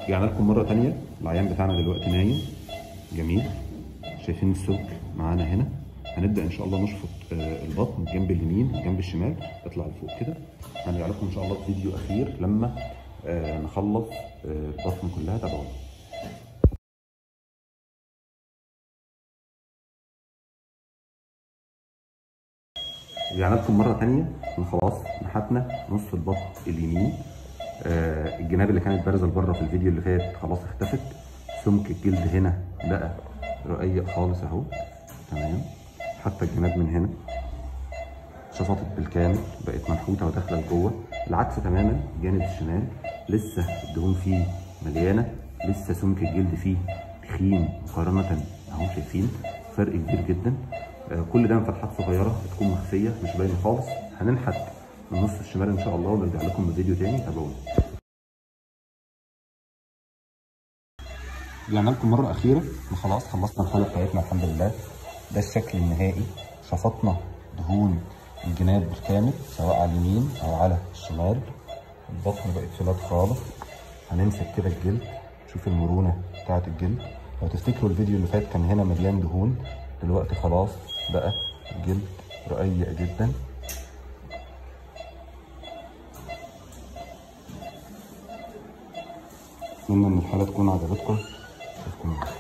رجعنا لكم مره ثانيه. العيان بتاعنا دلوقتي نايم جميل، شايفين السلك معانا هنا. هنبدا ان شاء الله نشفط البطن، الجنب اليمين الجنب الشمال، اطلع لفوق كده. هنرجع لكم ان شاء الله في فيديو اخير لما نخلص البطن كلها. تابعونا. رجعنا لكم مره ثانيه. خلاص نحتنا نص البطن اليمين. الجناب اللي كانت بارزه لبره في الفيديو اللي فات خلاص اختفت. سمك الجلد هنا بقى رقيق خالص اهو، تمام. حتى الجناب من هنا شفطت بالكامل، بقت منحوته وداخله لجوه. العكس تماما الجانب الشمال لسه الدهون فيه مليانه، لسه سمك الجلد فيه تخين مقارنه اهو، شايفين فرق كبير جدا. كل ده من فتحات صغيره بتكون مخفيه مش باينه خالص. هننحت من النص الشمال ان شاء الله ونرجع لكم بفيديو تاني. تابعونا. رجعنا لكم مره اخيره. خلاص خلصنا الحاله بتاعتنا الحمد لله. ده الشكل النهائي. شفطنا دهون الجناب بالكامل سواء على اليمين او على الشمال. البطن بقت فلات خالص. هنمسك كده الجلد، شوف المرونه بتاعت الجلد. لو تفتكروا الفيديو اللي فات كان هنا مليان دهون، دلوقتي خلاص بقى الجلد رقيق جدا. اتمنى ان الحاله تكون عجبتكم. اشوفكم